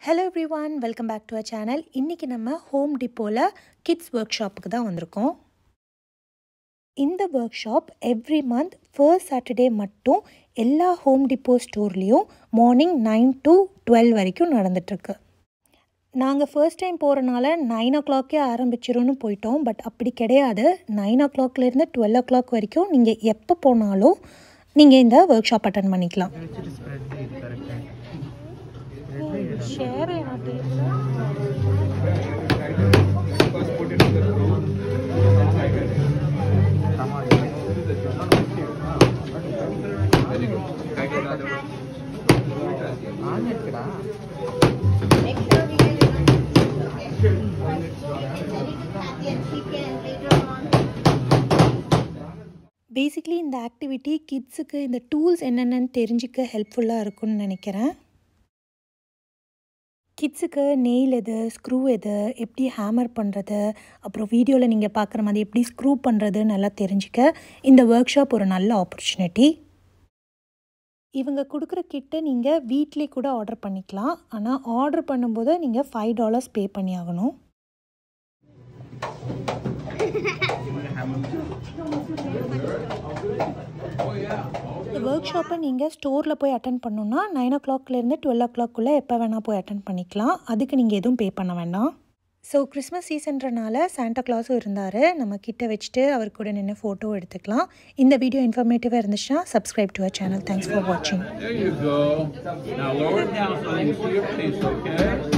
Hello everyone, welcome back to our channel. இன்னைக்கு நம்ம home டிப்போல kids work ஷாப்புக்கு தான் வந்திருக்கோம். இந்த workshop every month first Saturday மட்டும் எல்லா ஹோம் டிப்போ ஸ்டோர்லேயும் மார்னிங் 9 to 12 வரைக்கும் நடந்துட்டுருக்கு. நாங்கள் ஃபர்ஸ்ட் டைம் போகிறனால 9 o'clock ஆரம்பிச்சிரும்னு போயிட்டோம். பட் அப்படி கிடையாது. 9 o'clockலேருந்து 12 o'clock வரைக்கும் நீங்கள் எப்போ போனாலும் நீங்கள் இந்த ஒர்க் ஷாப் அட்டன் பண்ணிக்கலாம். Share பேசிக்லி இந்த ஆக்டிவிட்டி கிட்ஸுக்கு இந்த டூல்ஸ் என்னென்னு தெரிஞ்சுக்க ஹெல்ப்ஃபுல்லாக இருக்கும்னு நினைக்கிறேன். கிட்ஸுக்கு நெயில் எது, ஸ்க்ரூ எது, எப்படி ஹேமர் பண்ணுறது, அப்புறம் வீடியோவில் நீங்கள் பார்க்குற மாதிரி எப்படி ஸ்க்ரூ பண்ணுறது நல்லா தெரிஞ்சுக்க இந்த ஒர்க் ஷாப் ஒரு நல்ல ஆப்பர்ச்சுனிட்டி. இவங்க கொடுக்குற கிட்டை நீங்கள் வீட்டிலே கூட ஆர்டர் பண்ணிக்கலாம். ஆனால் ஆர்டர் பண்ணும்போது நீங்கள் $5 பே பண்ணி ஆகணும். இந்த ஒர்க் ஷாப்பை நீங்கள் ஸ்டோரில் போய் அட்டன் பண்ணணுன்னா 9 o'clockலேருந்து 12 o'clock எப்போ வேணால் போய் அட்டன் பண்ணிக்கலாம். அதுக்கு நீங்கள் எதுவும் பே பண்ண வேண்டாம். ஸோ கிறிஸ்மஸ் சீசன்றனால சாண்டா கிளாஸும் இருந்தார். நம்ம கிட்ட வச்சுட்டு அவர் கூட நின்று ஃபோட்டோ எடுத்துக்கலாம். இந்த வீடியோ இன்ஃபர்மேட்டிவாக இருந்துச்சுன்னா subscribe to our channel. Thanks for வாட்சிங்.